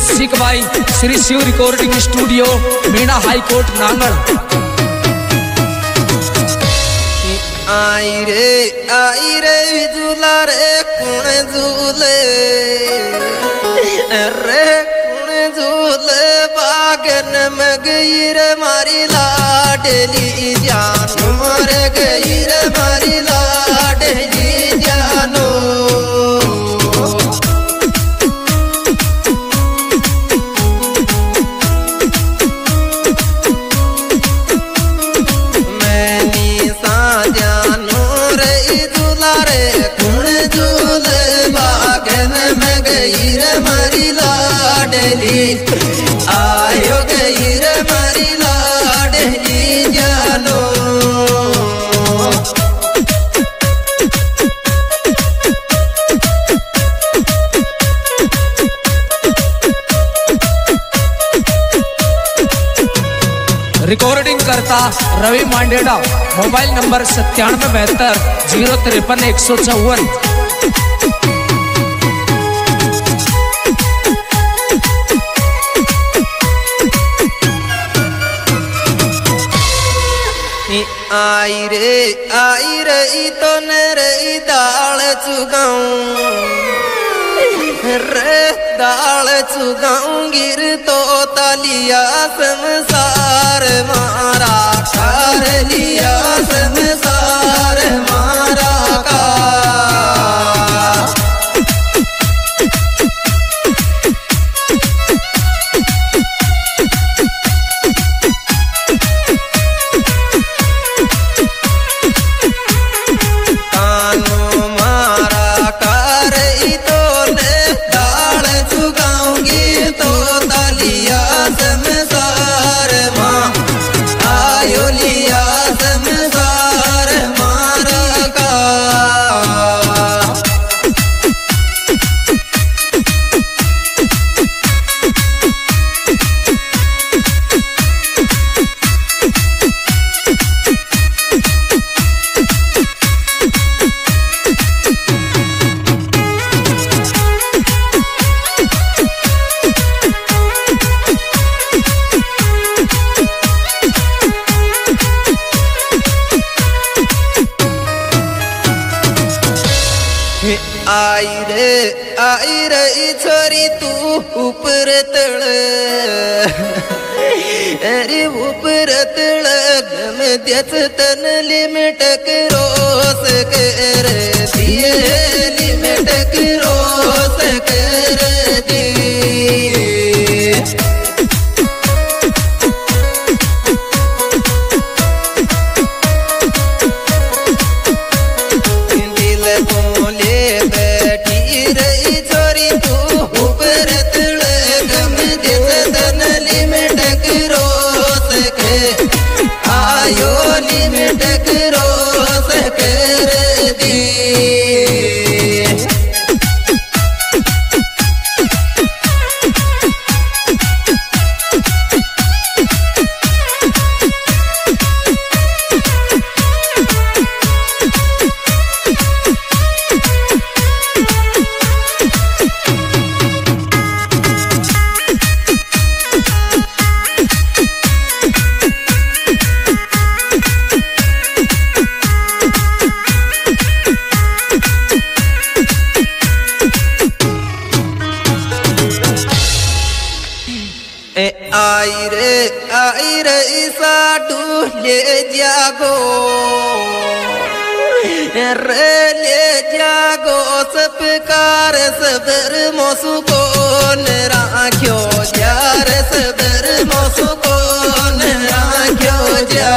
Music by Shri Shiv recording studio Meena high court Nangal. आई रे झूला रे कुण झूले रे कुण झूले बागन में गई रे मारी लाडली जानो रे गई रे मारी लाडली जानो। आयो गई रे मारी लाडली जानो। रिकॉर्डिंग करता रवि मांडेड़ा, मोबाइल नंबर 9772 053 154। आई रे तो नरे दाल चुगाऊं रे दाल चुगाऊं गिर तो तलिया संसार मारा कर लिया संसार मारा का। आई रे छोरी तू ऊपर तड़ अरे ऊपर तड़ गम द्यच तन लिमिटक रोस कर दिए लिमिटक रोस कर दिए। आयो लिमिटक रोस कर दी। आई रे साडू ले जागो रे ले जागो सबकार सबर मोसु को राख्यो यार सबर मोसु को राख्यो जा।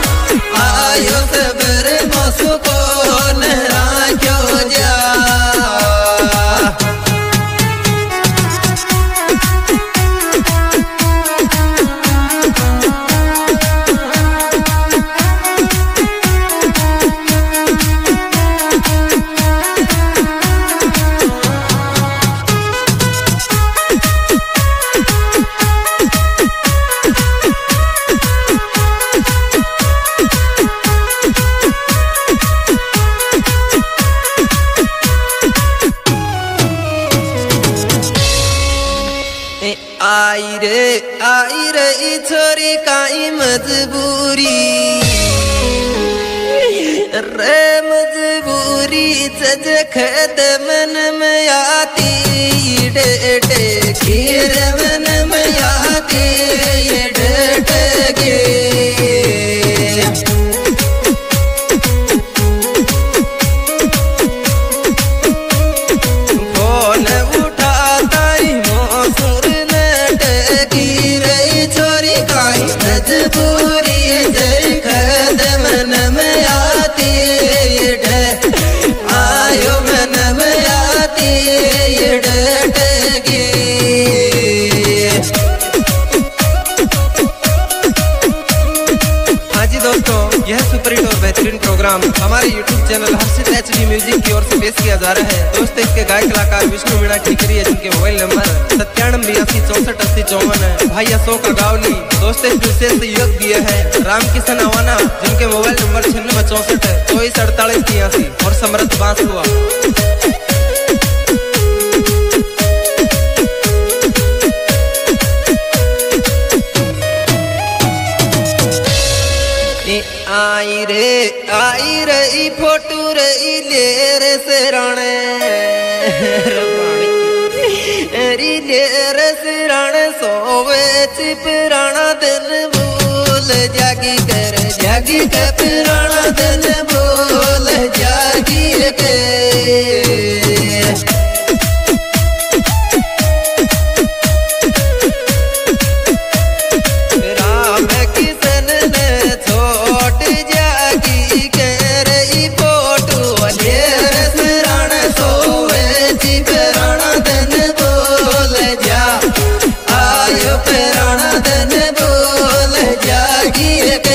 आयो सबर मोसु को राख्यो जा। आई रे छोरी काई मजबूरी रे मजबूरी सज खद मन में आती डे खीर मन में आती डे फोन उठाता ही मोसुर नटकी रे छोरी काई मजबूरी जय खद मन में आती आयो मन में आती डटगी। हाँ जी दोस्तों, यह सुपर हिट और बेहतरीन प्रोग्राम हमारे YouTube channel Harshit HD music की ओर से पेश किया जा रहा है। दोस्तों, इसके गायक कलाकार विष्णु मीणा ठीकरी है, जिनके मोबाइल नंबर 9782 6480 भाई अशोक अगावली। दोस्तों, इस विशेष सहयोग दिए हैं रामकिशन अवाना, जिनके मोबाइल नंबर 9664 2448 और समृद्ध बांसुआ। आई रे फोटू रे ले रे सिराने ले रे सिराने सोवे चिपराना दिन भूल जागी के पुराना दिन भूल जागी के राम किशन ने छोड़ जागी के रे फोटू ले रे सिराने सोवे चिपराना दिन भूल जा आयो पुराना दिन भूल जागी के।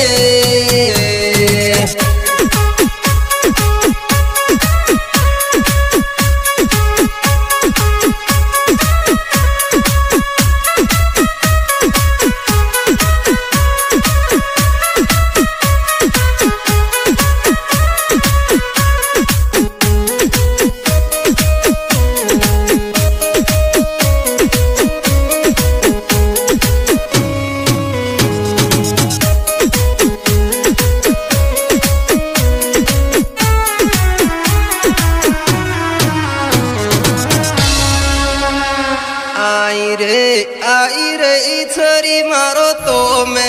आई रे छोरी मारो तो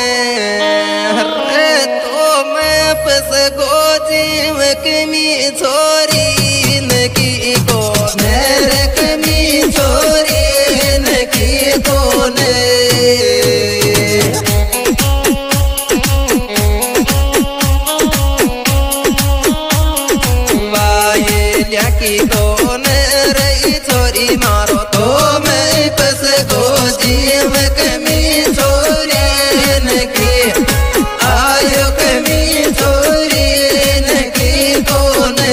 मैं पस गोजी में कमी छोरी न की को मेरे कमी छोरी न की को ने की को ने रे छोरी मारो तो मैं पस गोजी में कमी छोरी न की आयो कमी छोरी न की को ने।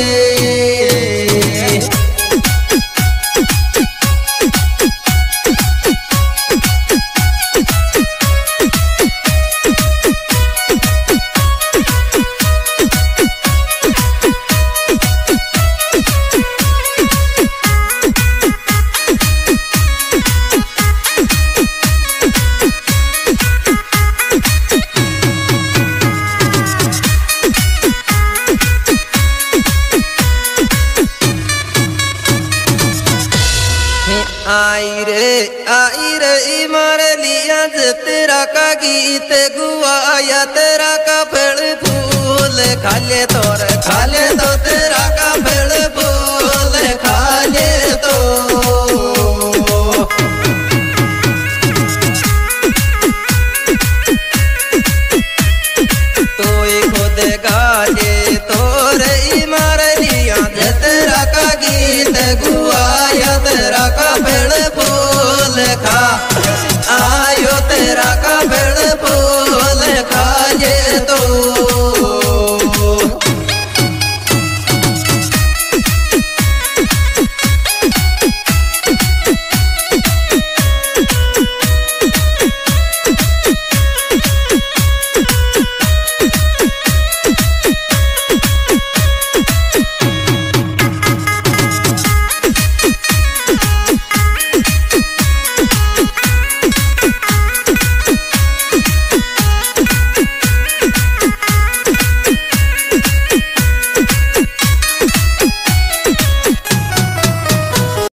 आई रे मारे लिया तेरा का गीत गुआया तेरा का फल फूल खाले तो तेरा का फल फूल खाले तो खुद गाजे तो रे मारे लिया तेरा का गीत गुआया तेरा का फल फूल खा